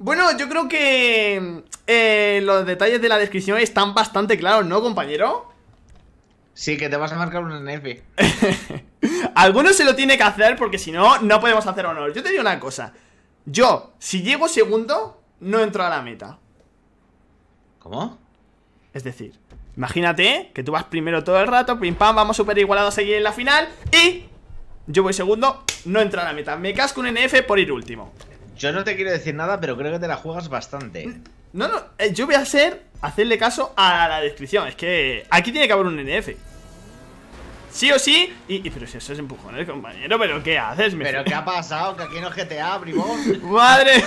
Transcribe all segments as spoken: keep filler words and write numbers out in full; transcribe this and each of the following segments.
Bueno, yo creo que eh, los detalles de la descripción están bastante claros, ¿no, compañero? Sí, que te vas a marcar un N F. Alguno se lo tiene que hacer porque si no, no podemos hacer honor. Yo te digo una cosa. Yo, si llego segundo, no entro a la meta. ¿Cómo? Es decir, imagínate que tú vas primero todo el rato, pim pam, vamos súper igualados aquí en la final y yo voy segundo, no entro a la meta. Me casco un N F por ir último. Yo no te quiero decir nada, pero creo que te la juegas bastante. No, no, eh, yo voy a hacer, hacerle caso a la descripción. Es que aquí tiene que haber un N F. Sí o sí, y, y pero si eso es empujones, compañero, ¿pero qué haces? Me ¿Pero qué ha pasado? Que aquí no es G T A, bribón. ¡Madre!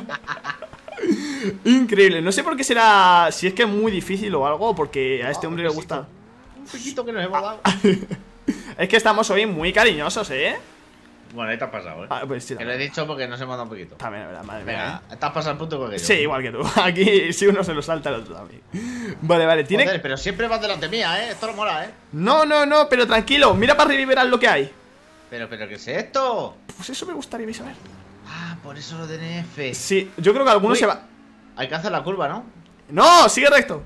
Increíble, no sé por qué será. Si es que es muy difícil o algo, porque a este hombre le gusta. Un poquito que nos hemos dado. Es que estamos hoy muy cariñosos, ¿eh? Bueno, ahí te has pasado, ¿eh? Ah, pues sí, que lo he dicho porque nos hemos dado un poquito. También, la verdad, madre Venga, mía, ¿eh? te has pasado el punto que yo. Sí, igual que tú. Aquí, si uno se lo salta, el otro también. Vale, vale, tiene. Joder, pero siempre vas delante mía, ¿eh? Esto no mola, ¿eh? No, no, no, pero tranquilo, mira para arriba y verás lo que hay. Pero, pero, ¿qué es esto? Pues eso me gustaría saber. Ah, por eso lo de N F. Sí, yo creo que alguno Uy, se va. hay que hacer la curva, ¿no? ¡No! ¡Sigue recto!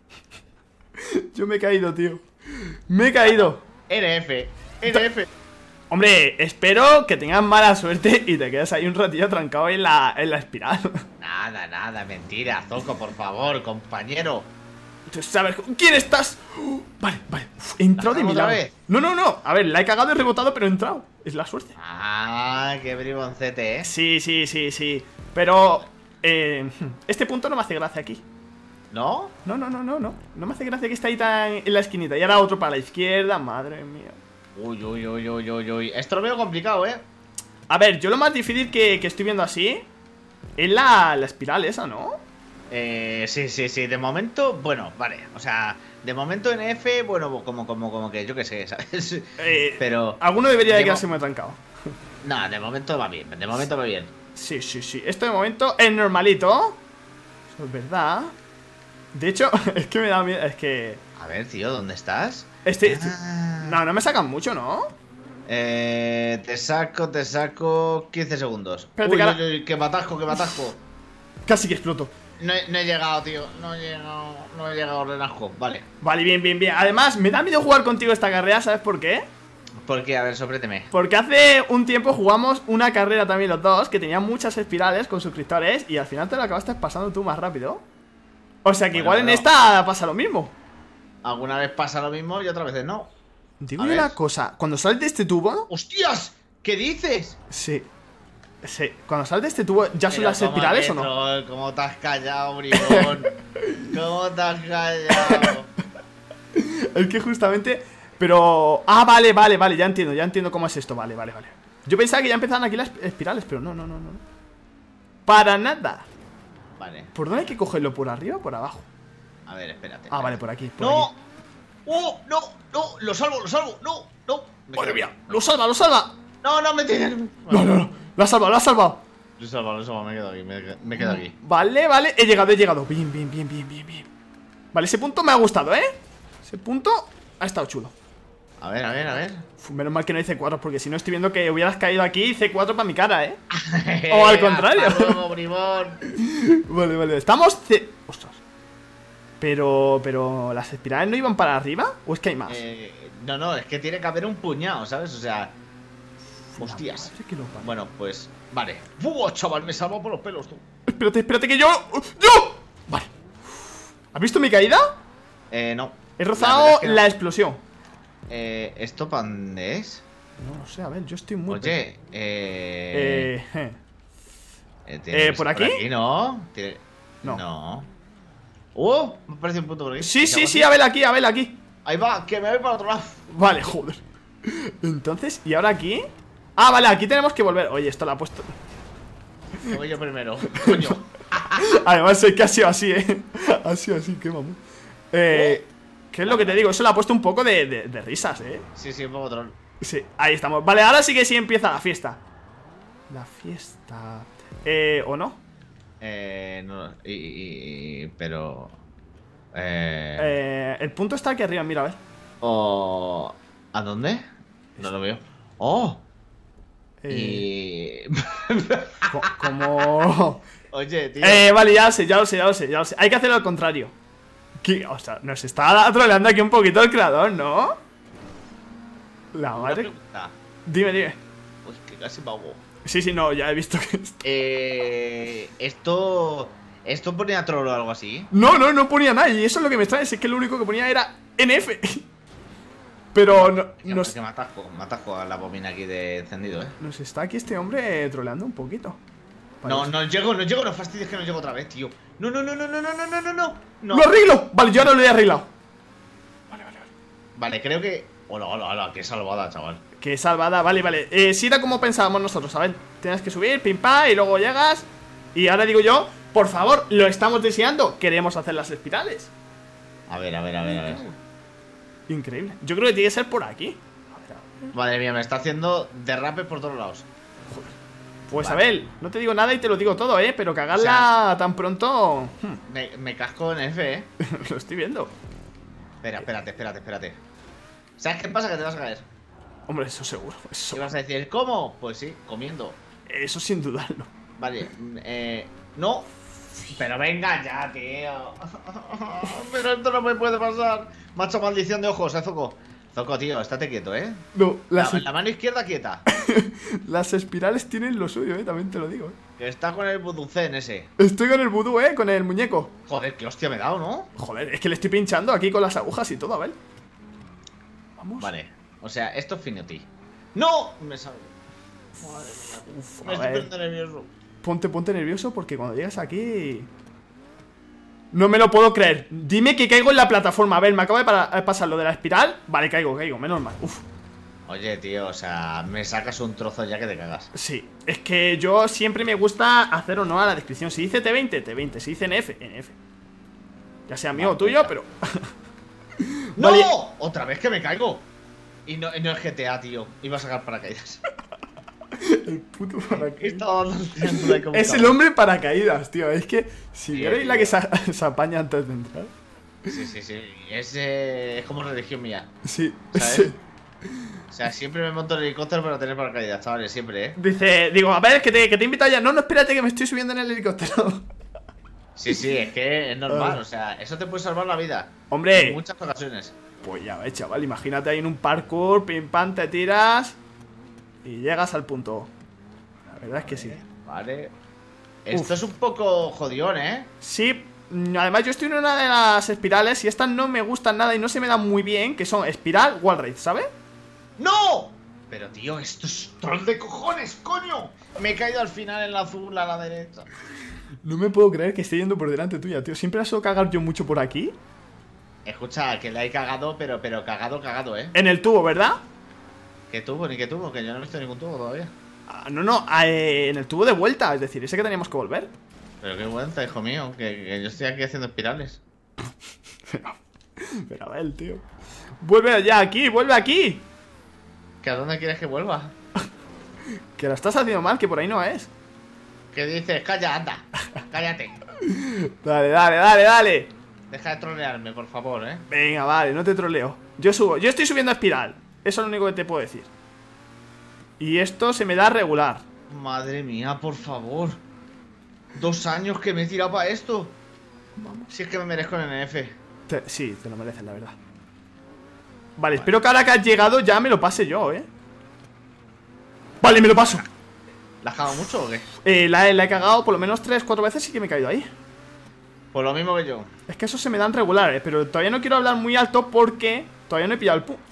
Yo me he caído, tío. Me he caído. N F, N F. Hombre, espero que tengas mala suerte y te quedes ahí un ratillo trancado en la, en la espiral. Nada, nada, mentira, Zoco, por favor, compañero. Tú sabes con quién estás. Uh, vale, vale. Uf, he entrado de mi ¿Otra lado. vez? No, no, no. A ver, la he cagado y rebotado, pero he entrado. Es la suerte. Ah, qué briboncete, ¿eh? Sí, sí, sí, sí. Pero eh, este punto no me hace gracia aquí. ¿No? No, no, no, no, no. No me hace gracia que esté ahí tan en la esquinita. Y ahora otro para la izquierda, madre mía. Uy, uy, uy, uy, uy, uy. Esto lo veo complicado, ¿eh? A ver, yo lo más difícil que, que estoy viendo así es la, la espiral esa, ¿no? Eh, sí, sí, sí, de momento, bueno, vale, o sea, de momento N F, bueno, como, como, como que yo qué sé, ¿sabes? Eh, Pero... Alguno debería de de quedarse mo- muy trancado. Nada, de momento va bien, de momento va bien. Sí, sí, sí. Esto de momento es normalito. Eso es verdad. De hecho, es que me da miedo. Es que. A ver, tío, ¿dónde estás? Este. Ah. No, no me sacan mucho, ¿no? Eh, te saco, te saco quince segundos. Espérate, Uy, cara. uy, uy, que me atasco, que me atasco. Casi que exploto. No he, no he llegado, tío, no he llegado, no he llegado al renasco, vale. Vale, bien, bien, bien. Además, me da miedo jugar contigo esta carrera, ¿sabes por qué? ¿Por qué? A ver, sorpréndeme. Porque hace un tiempo jugamos una carrera también los dos, que tenía muchas espirales con suscriptores, y al final te lo acabaste pasando tú más rápido. O sea que Bueno, igual en pero- esta pasa lo mismo. Alguna vez pasa lo mismo y otras veces no. Digo A yo ver. una cosa, cuando sales de este tubo. ¡Hostias! ¿Qué dices? Sí. Sí, cuando sales de este tubo, ¿ya son Pero las ¿cómo espirales que o no? troll? ¿Cómo te has callado, bribón? ¿Cómo te has callado? Es que justamente. Pero. Ah, vale, vale, vale, ya entiendo, ya entiendo cómo es esto. Vale, vale, vale. Yo pensaba que ya empezaban aquí las espirales, pero no, no, no, no. Para nada. Vale, ¿Por dónde hay que cogerlo? ¿Por arriba o por abajo? a ver, espérate. Ah, vale, espérate. por aquí. Por ¡No! aquí. ¡Oh! ¡No! ¡No! ¡Lo salvo! ¡Lo salvo! ¡No! ¡No! Me ¡Madre quedo mía! aquí. ¡Lo salva, lo salva! ¡No, no! ¡Me tienen! No, no, no. Lo ha salvado, lo ha salvado. Lo he salvado, lo he salvado. Me quedo aquí. Me, me quedo aquí. Vale, vale. He llegado, he llegado. Bien, bien, bien, bien, bien, bien. Vale, ese punto me ha gustado, ¿eh? Ese punto ha estado chulo. A ver, a ver, a ver. Uf, menos mal que no hay C cuatro, porque si no estoy viendo que hubieras caído aquí y C cuatro para mi cara, ¿eh? O al contrario. Hasta luego, bribón. Vale, vale. Estamos C... Ostras. Pero, pero... ¿Las espirales no iban para arriba? ¿O es que hay más? Eh, no, no, es que tiene que haber un puñado, ¿sabes? O sea... Hostias. Madre que lo parió. Bueno, pues... Vale. ¡Buah, chaval! Me salvo por los pelos, tú. Espérate, espérate que yo... ¡Yo! Vale. ¿Has visto mi caída? Eh, no. He La rozado verdad la, es que no. explosión. Eh, ¿esto para dónde es? No lo sé, a ver, yo estoy muy... Oye, eh... Eh... eh. eh, tiene eh, que ¿por ser aquí? ¿no? Tiene- No. No. ¡Oh! Me parece un punto por aquí. Sí, ¿Es sí, algo sí, así? a ver aquí, a ver aquí. Ahí va, que me voy para otro lado. Vale, joder. Entonces, ¿y ahora aquí? Ah, vale, aquí tenemos que volver. Oye, esto lo ha puesto... Me voy yo primero. Coño. Además es que ha sido así, eh. Ha sido así, qué mamón. Eh... ¿Qué es lo que te digo? Eso le ha puesto un poco de, de, de risas, eh. Sí, sí, un poco troll. Sí, ahí estamos. Vale, ahora sí que sí empieza la fiesta. La fiesta... Eh... ¿O no? Eh, no, y, y- y- pero... Eh, Eh... El punto está aquí arriba, mira, a ver. o... ¿A dónde? No lo veo. ¡Oh! Eh... Y... co- Como... Oye, tío. Eh, vale, ya lo sé, ya lo sé, ya lo sé, ya lo sé. Hay que hacerlo al contrario. ¿Qué? O sea, nos está troleando aquí un poquito el creador, ¿no? La Una madre. pregunta. Dime, dime. Uy, que casi me ahogo. Sí, sí, no, ya he visto que... Eh, esto... ¿Esto ponía troll o algo así? No, no, no ponía nada. Y eso es lo que me extraña, es que lo único que ponía era N F. Pero no, Que, nos, que me atajo, me atajo a la bobina aquí de encendido, eh. nos está aquí este hombre troleando un poquito. No, Parece. no llego, no llego, no fastidies que no llego otra vez, tío. No, no, no, no, no, no, no, no, no, no. No. ¡Lo arreglo! Vale, yo ahora lo he arreglado. Vale, vale, vale. Vale, creo que. Hola, hola, hola, qué salvada, chaval. Qué salvada, vale, vale. Eh, sí era como pensábamos nosotros, ¿sabes? Tienes que subir, pim pam, y luego llegas. Y ahora digo yo, por favor, lo estamos deseando. Queremos hacer las espirales. A ver, a ver, a ver, a ver. Increíble. Yo creo que tiene que ser por aquí. A ver, a ver. Madre mía, me está haciendo derrapes por todos lados. Pues Vale. Abel, no te digo nada y te lo digo todo, ¿eh? Pero cagarla O sea- tan pronto... hmm, Me, me casco en F, eh. lo estoy viendo. Espera, espérate, espérate, espérate. ¿Sabes qué pasa? Que te vas a caer. Hombre, eso seguro. Eso, ¿Qué vas a decir? ¿Cómo? Pues sí, comiendo. eso sin dudarlo. Vale, mm, eh. No. Pero venga ya, tío. Pero esto no me puede pasar. Macho, maldición de ojos, eh, Zoco. Zoco, tío, estate quieto, eh. No, La, las, la mano izquierda quieta. las espirales tienen lo suyo, ¿eh? También te lo digo, ¿eh? Que está con el buducén ese. Estoy con el vudú, ¿eh? Con el muñeco. Joder, qué hostia me he dado, ¿no? Joder, es que le estoy pinchando aquí con las agujas y todo, Abel. Vamos. Vale, o sea, esto es Finity. ¡No! Me salgo. Madre mía. Uf, Me a estoy ver. poniendo nervioso. Ponte, ponte nervioso porque cuando llegas aquí... No me lo puedo creer. Dime que caigo en la plataforma. A ver, me acaba de para- pasar lo de la espiral. Vale, caigo, caigo, menos mal. Uf. Oye, tío, o sea, me sacas un trozo ya que te cagas. Sí, es que yo siempre me gusta hacer honor a la descripción. Si dice T veinte, T veinte. Si dice N F, N F. Ya sea mío o tuyo, pero... ¡No! Vale. ¡Otra vez que me caigo! Y no, no es G T A, tío. Iba a sacar paracaídas. El puto paracaídas. Estaba dando el triángulo ahí como Es el cabrón. hombre paracaídas, tío. Es que si Sí, vierais la tío. que se, se apaña antes de entrar. Sí, sí, sí. Es, eh, es como religión mía. Sí, ¿Sabes? sí. O sea, siempre me monto en helicóptero para tener paracaídas, chavales, siempre, ¿eh? Dice, digo, a ver, que te, que te invito ya. No, no, espérate que me estoy subiendo en el helicóptero. Sí, sí, es que es normal, Ah. o sea, eso te puede salvar la vida. Hombre. En muchas ocasiones. Pues ya ves, chaval, imagínate ahí en un parkour, pim pam, te tiras y llegas al punto. La verdad es que sí. Vale. Esto Uf. es un poco jodión, ¿eh? Sí, mm, además yo estoy en una de las espirales y estas no me gustan nada y no se me dan muy bien, que son espiral, wall raid, ¿sabes? ¡No! Pero tío, esto es troll de cojones, coño. Me he caído al final en la azul a la derecha. No me puedo creer que esté yendo por delante tuya, tío. Siempre has suelo cagar yo mucho por aquí. Escucha, que la he cagado, pero, pero cagado, cagado, ¿eh? En el tubo, ¿verdad? ¿Qué tubo? Ni qué tubo, que yo no he visto ningún tubo todavía. Ah, no, no, ah, eh, en el tubo de vuelta, es decir, ese que teníamos que volver. Pero qué vuelta, hijo mío, que, que yo estoy aquí haciendo espirales. Pero a ver, tío. Vuelve ya aquí, vuelve aquí. ¿Que a dónde quieres que vuelva? Que lo estás haciendo mal, que por ahí no es. ¿Qué dices? Calla, anda. Cállate. Dale, dale, dale, dale. Deja de trolearme, por favor, ¿eh? Venga, vale, no te troleo. Yo subo, yo estoy subiendo a espiral. Eso es lo único que te puedo decir. Y esto se me da regular. Madre mía, por favor. Dos años que me he tirado para esto. Si es que me merezco el N F. Te- sí, te lo mereces, la verdad. Vale, espero que ahora que has llegado ya me lo pase yo, ¿eh? Vale, me lo paso. ¿La has cagado mucho o qué? Eh, la, he- la he cagado por lo menos tres, cuatro veces y que me he caído ahí. Pues lo mismo que yo. Es que eso se me dan regulares, pero todavía no quiero hablar muy alto porque todavía no he pillado el punto.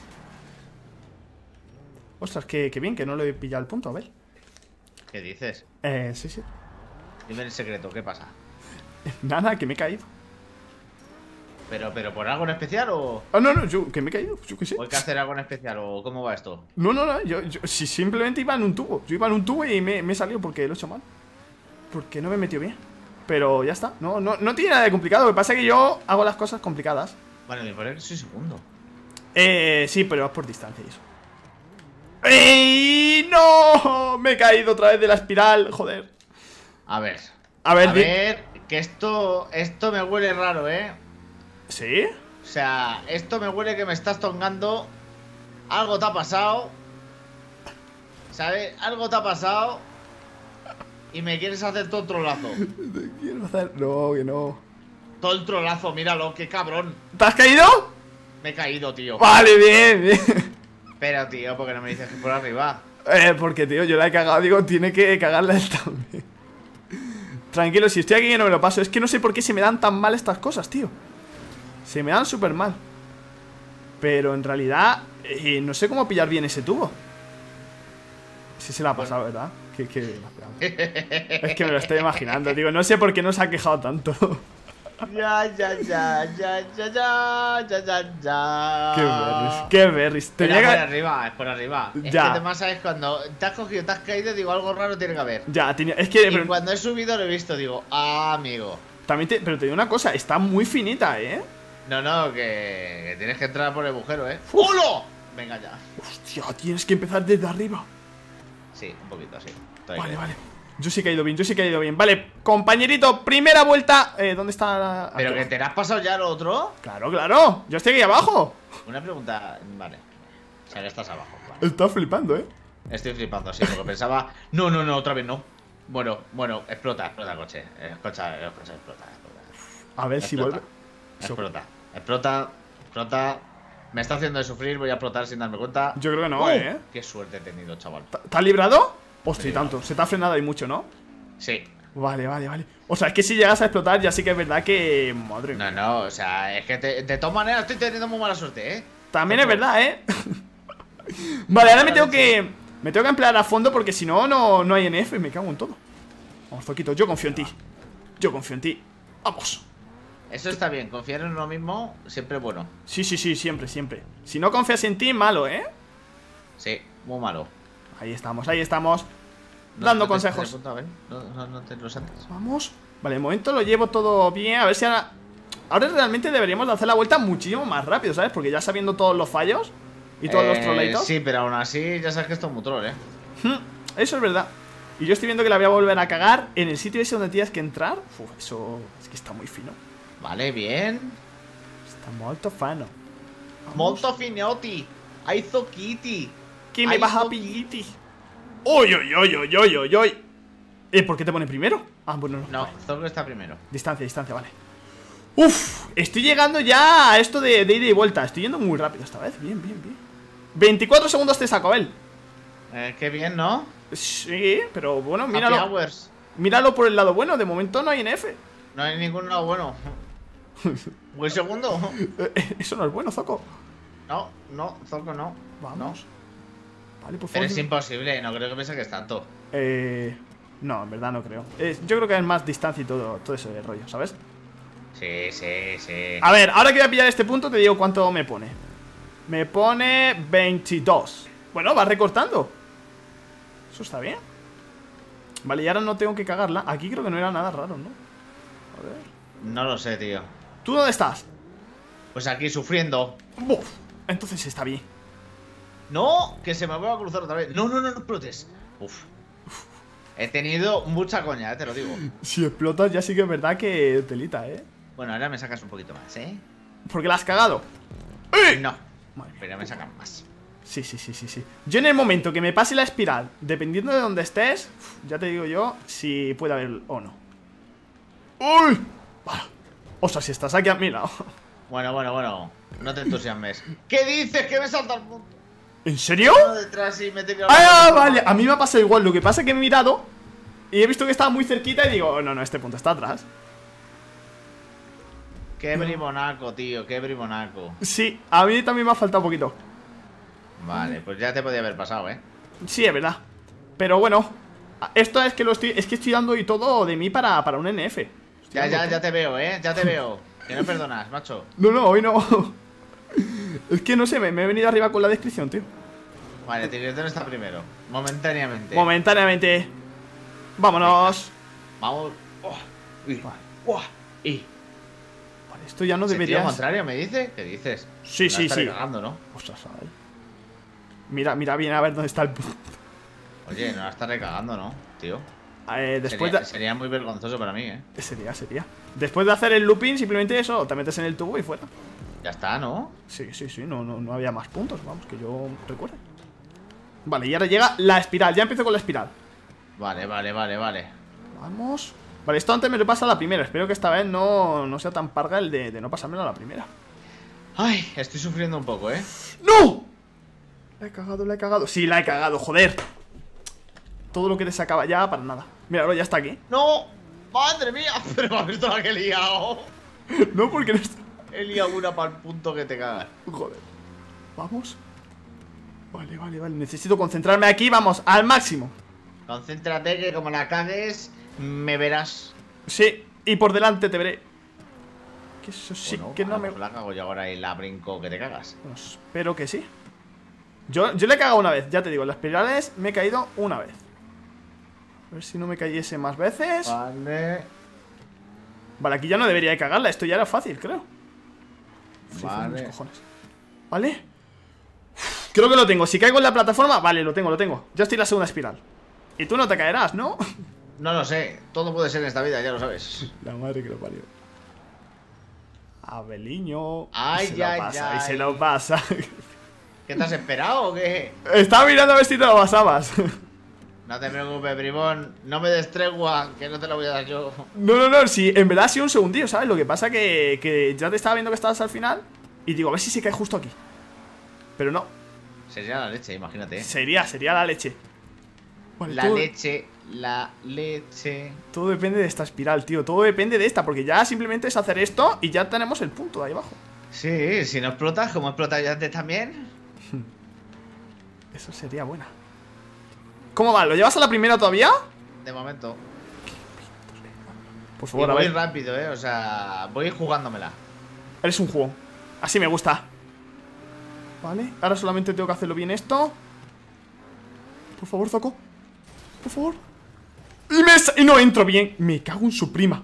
Ostras, que, que bien que no lo he pillado el punto, a ver. ¿Qué dices? Eh, sí, sí. Dime el secreto, ¿qué pasa? Nada, que me he caído. ¿Pero, pero por algo en especial o, Ah, no, no, yo, que me he caído, yo qué sé. o hay que hacer algo en especial o cómo va esto? No, no, no, yo, yo si simplemente iba en un tubo. Yo iba en un tubo y me, me he salido porque lo he hecho mal. Porque no me he metido bien. Pero ya está, no, no, no tiene nada de complicado. Lo que pasa es que yo hago las cosas complicadas. Vale, me parece que soy segundo. Eh, sí, pero es por distancia y eso. ¡Ey! ¡No! Me he caído otra vez de la espiral, joder. A ver. A ver, A di- ver, que esto, esto me huele raro, ¿eh? ¿Sí? O sea, esto me huele que me estás tongando. Algo te ha pasado. ¿Sabes? Algo te ha pasado. y me quieres hacer todo el trolazo. Te quiero hacer... No, que no. Todo el trolazo, míralo, qué cabrón. ¿Te has caído? Me he caído, tío. Vale, bien, bien. Pero, tío, ¿por qué no me dices que por arriba? Eh, porque, tío, yo la he cagado. Digo, tiene que cagarla él también. Tranquilo, si estoy aquí que no me lo paso. Es que no sé por qué se me dan tan mal estas cosas, tío. Se me dan súper mal. Pero en realidad eh, no sé cómo pillar bien ese tubo. Sí se la ha pasado, ¿verdad? Que, que... Es que me lo estoy imaginando. Digo, no sé por qué no se ha quejado tanto. Ya, ya, ya, ya, ya, ya, ya, ya, ya. Qué berries, qué berries. Pero Tenía es por que... arriba, es por arriba. Es Ya. que además sabes cuando te has cogido, te has caído, digo, algo raro tiene que haber. Ya, tenía... Es que... Y pero... cuando he subido lo he visto, digo, ah, amigo. También te... Pero te digo una cosa, está muy finita, ¿eh? No, no, que, que tienes que entrar por el agujero, ¿eh? Uf. ¡Holo! Venga ya. Hostia, tienes que empezar desde arriba. Sí, un poquito así. Estoy Vale, bien. vale. Yo sí he caído bien, yo sí he caído bien. Vale, compañerito, primera vuelta. Eh, ¿Dónde está la... ¿Pero aquí que te la has pasado ya lo otro? Claro, claro. Yo estoy aquí abajo. Una pregunta, vale. O sea, que estás abajo. Vale. Está flipando, ¿eh? Estoy flipando, sí, porque pensaba. No, no, no, otra vez no. Bueno, bueno, explota, explota el coche. El coche, el coche explota, explota. A ver si Explota. vuelve. Explota, explota, explota. Me está haciendo de sufrir, voy a explotar sin darme cuenta. Yo creo que no, ¡Uh! ¿eh? Qué suerte he tenido, chaval. ¿Te has librado? Hostia, Sí. tanto. Se te ha frenado ahí mucho, ¿no? Sí. Vale, vale, vale. O sea, es que si llegas a explotar ya sí que es verdad que... Madre mía. No, no, o sea, es que te- de todas maneras estoy teniendo muy mala suerte, ¿eh? También es verdad, ¿eh? Vale, ahora me tengo que... Me tengo que emplear a fondo porque si no, no, no hay N F. Me cago en todo. Vamos, Zoquito, yo confío en ti. Yo confío en ti. Vamos. Eso está bien, confiar en uno mismo siempre es bueno. Sí, sí, sí, siempre, siempre. Si no confías en ti, malo, ¿eh? Sí, muy malo. Ahí estamos, ahí estamos. No- Dando no te consejos. estás apuntado, ¿eh? No, no, no te lo saltes. Vamos. Vale, de momento lo llevo todo bien. A ver si ahora... Ahora realmente deberíamos de hacer la vuelta muchísimo más rápido, ¿sabes? Porque ya sabiendo todos los fallos y todos los Eh, troleitos. Sí, pero aún así ya sabes que esto es muy troll, ¿eh? Hmm, Eso es verdad. Y yo estoy viendo que la voy a volver a cagar en el sitio ese donde tienes que entrar. Uf, eso es que está muy fino. Vale, bien. Está molto fano. Molto finotti. Hay Kitty. ¿Qué me Ay, vas a Zoki. pilliti? ¡Uy, uy, uy, uy, uy, uy, uy! Eh, ¿por qué te pone primero? Ah, bueno, no. No, Vale. Zoki está primero. Distancia, distancia, vale. Uf, estoy llegando ya a esto de, de ida y vuelta. Estoy yendo muy rápido esta vez. Bien, bien, bien. veinticuatro segundos te saco, él. Eh, qué bien, ¿no? Sí, pero bueno, Happy míralo. hours. Míralo por el lado bueno. De momento no hay N F. No hay ningún lado bueno. ¿Un segundo? Eh, Eso no es bueno, Zoco. No, no, Zoco no. Vamos. Vale, por Pero favor. es imposible, no creo que piense que es tanto. Eh, no, en verdad no creo. Eh, yo creo que es más distancia y todo, todo ese rollo, ¿sabes? Sí, sí, sí. A ver, ahora que voy a pillar este punto, te digo cuánto me pone. Me pone veintidós. Bueno, va recortando. Eso está bien. Vale, y ahora no tengo que cagarla. Aquí creo que no era nada raro, ¿no? A ver. No lo sé, tío. ¿Tú dónde estás? Pues aquí sufriendo. Buf, entonces está bien. No, que se me vuelva a cruzar otra vez. No, no, no, no explotes. Uf. He tenido mucha coña, eh, te lo digo. Si explotas ya sí que es verdad que telita, ¿eh? Bueno, ahora me sacas un poquito más, ¿eh? Porque la has cagado. ¡Eh! No, Madre mía. pero me sacan más. Sí, sí, sí, sí, sí. Yo en el momento que me pase la espiral, dependiendo de dónde estés, uf, ya te digo yo si puede haber o no. ¡Uy! Vale. O sea, si estás aquí a mi lado. Bueno, bueno, bueno. No te entusiasmes. ¿Qué dices? Que me salta el punto. ¿En serio? Uno detrás y me te Ah, vale. A mí me ha pasado igual. Lo que pasa es que he mirado y he visto que estaba muy cerquita y digo, oh, no, no, este punto está atrás. Qué brimonaco, tío, qué brimonaco. Sí, a mí también me ha faltado un poquito. Vale, pues ya te podía haber pasado, ¿eh? Sí, es verdad. Pero bueno, esto es que lo estoy. Es que estoy dando y todo de mí para, para un N F. Estoy Ya, dando ya, todo. ya te veo, ¿eh? Ya te veo. Que no perdonas, macho. No, no, hoy no. Es que no sé, me, me he venido arriba con la descripción, tío. Vale, Tigretón está primero. Momentáneamente. Momentáneamente. Vámonos. Vamos. Oh, y, Vale. oh, y. Vale, esto ya no ¿Sentido debería. contrario me dice? ¿Qué dices? Sí, Me la sí, estaré sí. cagando, ¿no? Ostras, ay. Mira, mira bien a ver dónde está el punto. Oye, no la estás recagando, ¿no, tío? Eh, después sería, de... sería muy vergonzoso para mí, ¿eh? Sería, sería. Después de hacer el looping, simplemente eso, te metes en el tubo y fuera. Ya está, ¿no? Sí, sí, sí, no, no, no había más puntos, vamos, que yo recuerde. Vale, y ahora llega la espiral, ya empiezo con la espiral. Vale, vale, vale, vale. Vamos. Vale, esto antes me lo pasa a la primera. Espero que esta vez no, no sea tan parga el de, de no pasármelo a la primera. Ay, estoy sufriendo un poco, ¿eh? ¡No! La he cagado, la he cagado. Sí, la he cagado, joder. Todo lo que te sacaba ya para nada. Míralo, ya está aquí. ¡No! ¡Madre mía! Pero me has visto la que he liado. No, porque no está. He liado una para el punto que te cagas. Joder. Vamos. Vale, vale, vale. Necesito concentrarme aquí. Vamos, al máximo. Concéntrate que como la cagues, me verás. Sí, y por delante te veré. Que eso sí Bueno, que no a me... lo mejor la cago yo ahora y la brinco que te cagas. Bueno, espero que sí. Yo, yo le he cagado una vez, ya te digo. En las espirales me he caído una vez. A ver si no me cayese más veces. Vale. Vale, aquí ya no debería de cagarla. Esto ya era fácil, creo. Sí, Vale. mis cojones. Vale. Uf, creo que lo tengo. Si caigo en la plataforma, vale, lo tengo, lo tengo. Ya estoy en la segunda espiral. Y tú no te caerás, ¿no? No lo sé. Todo puede ser en esta vida, ya lo sabes. La madre que lo parió. Abeliño. Ay, y se ay, lo pasa, ay. y se lo pasa. ¿Qué te has esperado o qué? Estaba mirando a ver si te lo pasabas. No te preocupes, bribón. No me des tregua, que no te la voy a dar yo. No, no, no, sí, en verdad ha sido un segundillo, ¿sabes? Lo que pasa que, que ya te estaba viendo que estabas al final. Y digo, a ver si se cae justo aquí. Pero no, Sería la leche, imagínate. sería, sería la leche. Vale, La todo, leche, la leche. todo depende de esta espiral, tío. Todo depende de esta, porque ya simplemente es hacer esto y ya tenemos el punto de ahí abajo. Sí, si no explotas, como explota yo antes también. Eso sería buena. ¿Cómo va? ¿Lo llevas a la primera todavía? De momento. Por Y favor, a voy ver. rápido, eh. O sea, voy jugándomela. Eres un juego. Así me gusta. Vale, ahora solamente tengo que hacerlo bien esto. Por favor, Zoco. Por favor. Y, me sa- y no entro bien. Me cago en su prima.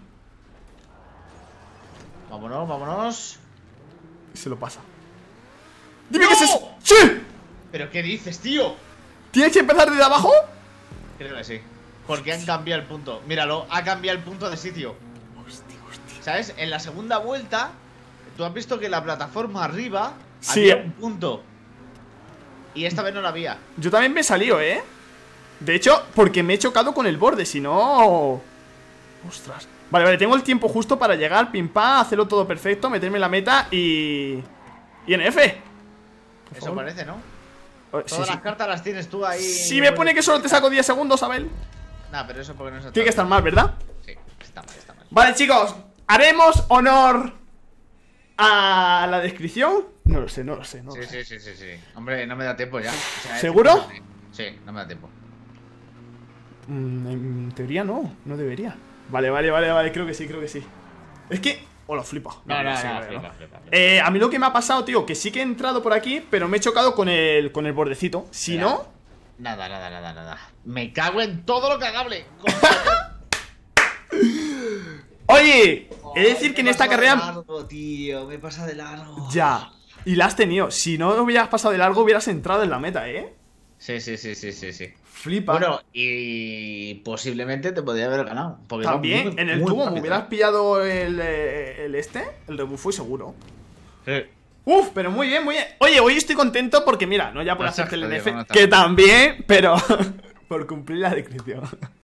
Vámonos, vámonos. Y se lo pasa. Dime ¡No! que es eso. ¡Sí! ¿Pero qué dices, tío? ¿Tienes que empezar desde abajo? Creo que sí. Porque han cambiado el punto. Míralo, ha cambiado el punto de sitio. Hostia, hostia. ¿Sabes? En la segunda vuelta, tú has visto que la plataforma arriba Sí. había un punto. Y esta vez no la había. Yo también me he salido, ¿eh? De hecho, porque me he chocado con el borde, si no... Ostras. Vale, vale, tengo el tiempo justo para llegar, pim pam, hacerlo todo perfecto, meterme en la meta y... Y en F. Por Eso favor. parece, ¿no? Oh, sí, Todas sí. las cartas las tienes tú ahí. Si me pone que solo te saco diez segundos, Abel. Nah, pero eso porque no se Tiene que estar mal, ¿verdad? Sí, está mal, está mal. Vale, chicos, haremos honor a la descripción. No lo sé, no lo sé, no lo Sí, sé. sí, sí, sí, sí. Hombre, no me da tiempo ya. O sea, es ¿Seguro? imposible. Sí, no me da tiempo. Mm, en teoría no, no debería. Vale, vale, vale, vale, creo que sí, creo que sí. Es que... Oh, lo flipa. No, no, sí, no, vale, flipa, no. flipa, flipa. Eh, a mí lo que me ha pasado, tío, que sí que he entrado por aquí, pero me he chocado con el, con el bordecito. Si Mira. no... Nada, nada, nada, nada. Me cago en todo lo cagable. Oye, he de decir que en esta carrera... Me pasa de largo, tío. Me pasa de largo. Ya, y la has tenido. Si no hubieras pasado de largo, hubieras entrado en la meta, ¿eh? Sí, sí, sí, sí, sí, sí. Flipa. Bueno, y posiblemente te podría haber ganado. Porque va También, muy, en el muy tubo, me rápido, hubieras ¿eh? pillado el, eh, el este, el rebufo y seguro. Sí. Uf, pero muy bien, muy bien. Oye, hoy estoy contento porque, mira, no ya por No estás hacerte el jodido, N F, no estás que jodido. también, pero por cumplir la descripción.